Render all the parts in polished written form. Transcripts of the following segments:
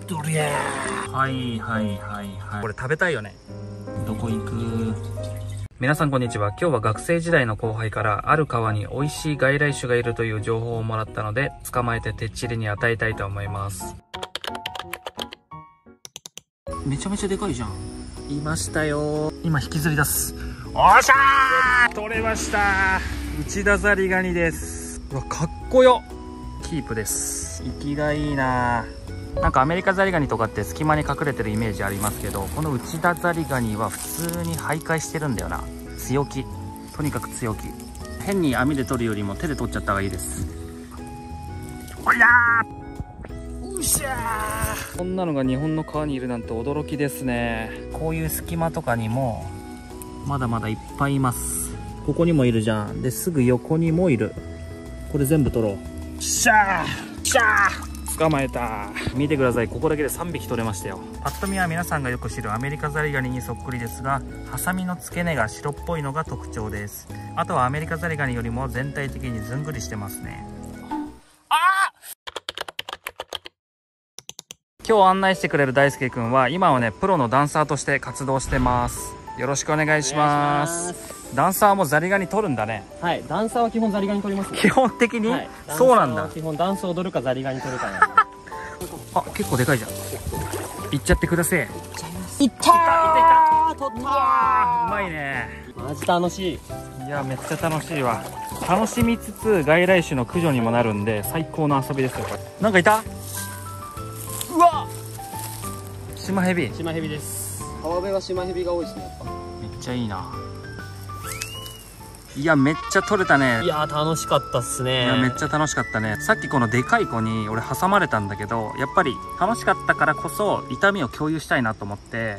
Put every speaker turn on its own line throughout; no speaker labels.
とりゃー。はいはいはいはい。これ食べたいよね。どこ行く？皆さんこんにちは。今日は学生時代の後輩からある川に美味しい外来種がいるという情報をもらったので、捕まえててっちりに与えたいと思います。めちゃめちゃでかいじゃん。いましたよ。今引きずり出す。おっしゃー、取れました。内田ザリガニです。うわ、かっこよ。キープです。生きがいいな。なんかアメリカザリガニとかって隙間に隠れてるイメージありますけど、この内田ザリガニは普通に徘徊してるんだよな。強気。とにかく強気。変に網で取るよりも手で取っちゃった方がいいです。おりゃー、うしゃー。こんなのが日本の川にいるなんて驚きですね。こういう隙間とかにもまだまだいっぱいいます。ここにもいるじゃん。ですぐ横にもいる。これ全部取ろう。しゃーしゃー、捕まえた。見てください、ここだけで3匹取れましたよ。パッと見は皆さんがよく知るアメリカザリガニにそっくりですが、ハサミの付け根が白っぽいのが特徴です。あとはアメリカザリガニよりも全体的にずんぐりしてますね。今日案内してくれる大輔くんは今はね、プロのダンサーとして活動してます。よろしくお願いします。ダンサーもザリガニ取るんだね。はい、ダンサーは基本ザリガニ取りますね。基本的に、はい、そうなんだ。基本ダンス踊るかザリガニ取るかなんで。あ、結構でかいじゃん。いっちゃってください。いっちゃー、取ったー。うまいね。マジ楽しい。いや、めっちゃ楽しいわ。楽しみつつ外来種の駆除にもなるんで最高の遊びですよ。これなんかいた。うわ、シマヘビ。シマヘビです。川辺はシマヘビが多いですね、やっぱ。めっちゃいいな。いや、めっちゃ取れたね。いや、楽しかったっすね。いや、めっちゃ楽しかったね。さっきこのでかい子に俺挟まれたんだけど、やっぱり楽しかったからこそ痛みを共有したいなと思って。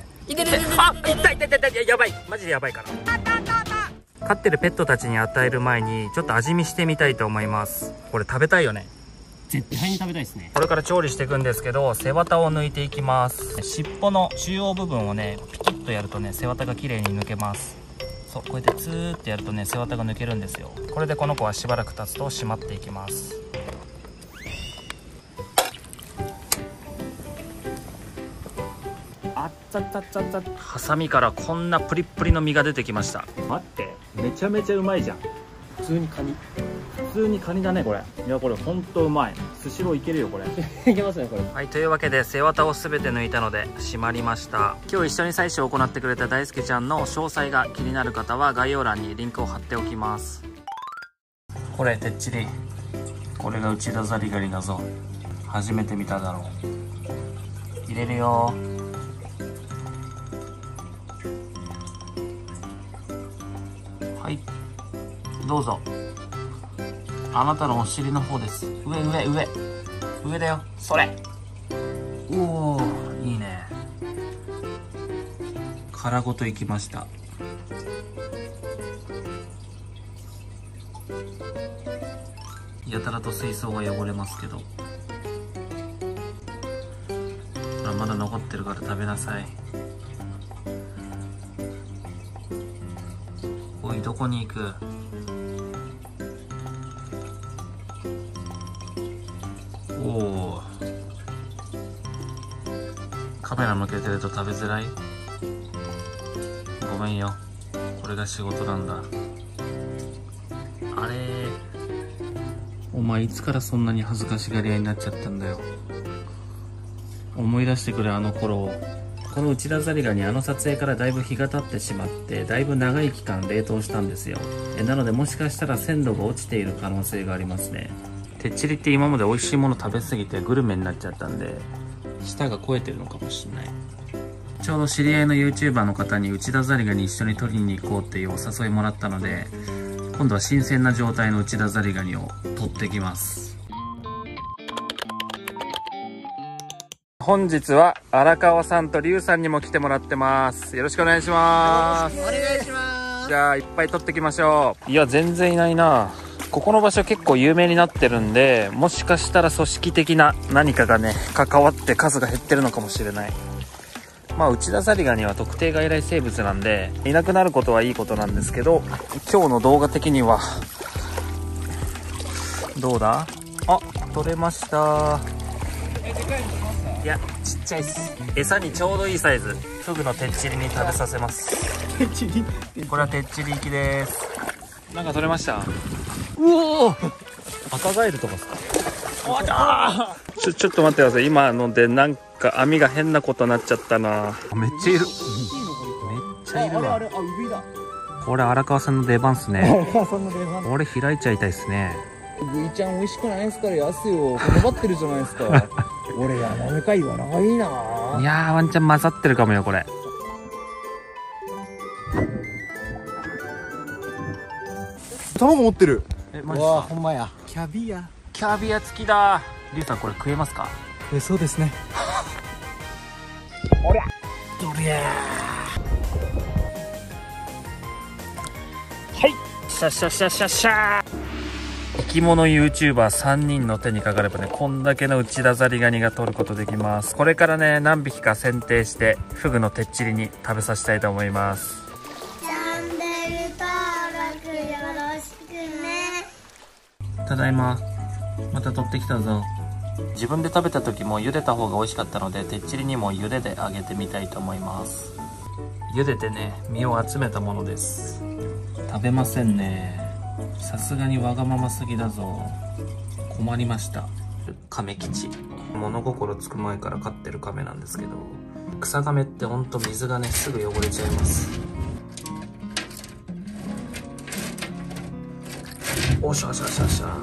いてててて、あ、痛い痛い痛い痛い、やばい、マジでやばいから。飼ってるペットたちに与える前にちょっと味見してみたいと思います。これ食べたいよね。絶対に食べたいですね。これから調理していくんですけど、背わたを抜いていきます。尻尾の中央部分をね、ピキッとやるとね、背わたが綺麗に抜けます。そう、こうやってツーってやるとね、背わたが抜けるんですよ。これでこの子はしばらく経つと締まっていきます。あっつあっつあっつあっつあっ。ハサミからこんなプリップリの身が出てきました。待って、めちゃめちゃうまいじゃん。普通にカニ。普通にカニだね、これ。いや、これほんとうまい。スシローいけるよ、これ。いけますね、これ。はい、というわけで背わたを全て抜いたので締まりました。今日一緒に採取を行ってくれた大輔ちゃんの詳細が気になる方は概要欄にリンクを貼っておきます。これてっちり、これが内田ザリガニだぞ。初めて見ただろう。入れるよ。はい、どうぞ。あなたのお尻の方です。上上上上だよ。それ。おお、いいね。殻ごといきました。やたらと水槽が汚れますけど、あ、まだ残ってるから食べなさい。おい、どこに行く。おお、カメラ向けてると食べづらい。ごめんよ、これが仕事なんだ。あれ、お前いつからそんなに恥ずかしがり屋になっちゃったんだよ。思い出してくれ、あの頃を。この内田ザリガニ、あの撮影からだいぶ日が経ってしまって、だいぶ長い期間冷凍したんですよ。なのでもしかしたら鮮度が落ちている可能性がありますね。てっちりって今まで美味しいもの食べ過ぎてグルメになっちゃったんで、舌が肥えてるのかもしれない。ちょうど知り合いの YouTuber の方に内田ザリガニ一緒に取りに行こうっていうお誘いもらったので、今度は新鮮な状態の内田ザリガニを取ってきます。本日は荒川さんと龍さんにも来てもらってます。よろしくお願いします。お願いします。じゃあいっぱい取ってきましょう。いや、全然いないな。ここの場所結構有名になってるんで、もしかしたら組織的な何かがね、関わって数が減ってるのかもしれない。まあ内田ザリガニは特定外来生物なんで、いなくなることはいいことなんですけど、今日の動画的にはどうだ。あ、取れました。でかいの来ました。 いやちっちゃいっす。餌にちょうどいいサイズ、フグのてっちりに食べさせます。これはてっちり行きです。なんか取れました。うおー、赤ガエルとかですか。ちょっと待ってください。今のでなんか網が変なことになっちゃったな。めっちゃいる、めっちゃいるわ。これ荒川さんの出番っすね。荒川さんの出番。これ開いちゃいたいっすね。
グイちゃん美味しくないですからやすよ、頑張ってるじゃないですか。俺やなめか言わないな。
いやーワンチャン混ざってるかもよこれ。
卵持ってる。
マジっすか。
ほんまや。キャビア。
キャビア付きだ。リュウさんこれ食えますか。
そうですね。
おりゃどりゃー。はい、シャシャシャシャシャー。生き物 YouTuber3 人の手にかかればね、こんだけの内田ザリガニが取ることできます。これからね、何匹か選定してフグのてっちりに食べさせたいと思います。
チャンネル登録よろしくね。
ただいま。また取ってきたぞ。自分で食べた時も茹でた方が美味しかったので、てっちりにも茹でで揚げてみたいと思います。茹でてね、身を集めたものです。食べませんね。さすがにわがまますぎだぞ。困りました。亀吉。物心つく前から飼ってる亀なんですけど、草亀ってほんと水がね、すぐ汚れちゃいます。おしゃしゃしゃしゃ。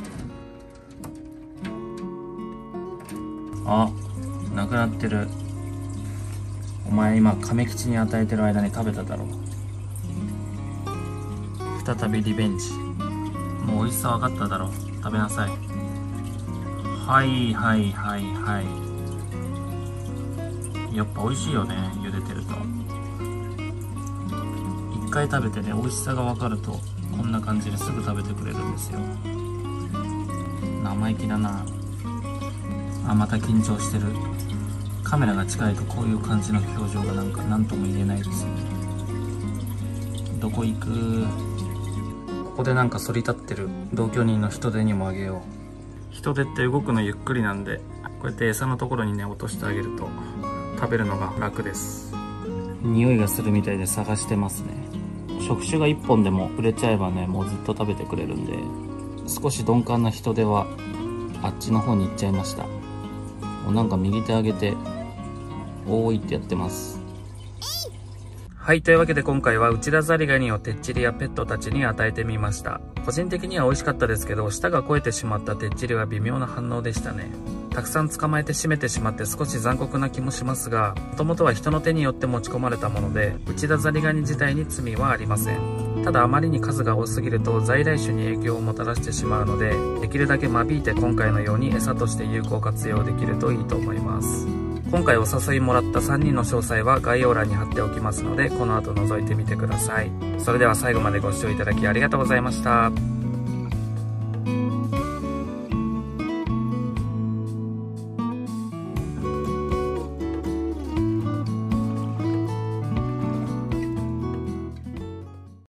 あ、なくなってる。お前今亀吉に与えてる間に食べただろう。再びリベンジ。もう美味しさ分かっただろう。食べなさい。はいはいはいはい。やっぱ美味しいよね、茹でてると。一回食べてね、美味しさが分かるとこんな感じですぐ食べてくれるんですよ。生意気だなあ。また緊張してる。カメラが近いとこういう感じの表情がなんか何とも言えないですね。どこ行く。ここでなんか反り立ってる同居人の人手にもあげよう。人手って動くのゆっくりなんで、こうやって餌のところにね落としてあげると食べるのが楽です。匂いがするみたいで探してますね。触手が1本でも触れちゃえばね、もうずっと食べてくれるんで、少し鈍感な人手はあっちの方に行っちゃいました。もうなんか右手上げておーいってやってます。はい、というわけで今回は内田ザリガニをてっちりやペットたちに与えてみました。個人的には美味しかったですけど、舌が肥えてしまったてっちりは微妙な反応でしたね。たくさん捕まえて締めてしまって少し残酷な気もしますが、もともとは人の手によって持ち込まれたもので、内田ザリガニ自体に罪はありません。ただあまりに数が多すぎると在来種に影響をもたらしてしまうので、できるだけ間引いて今回のように餌として有効活用できるといいと思います。今回お誘いもらった3人の詳細は概要欄に貼っておきますので、この後覗いてみてください。それでは最後までご視聴いただきありがとうございました。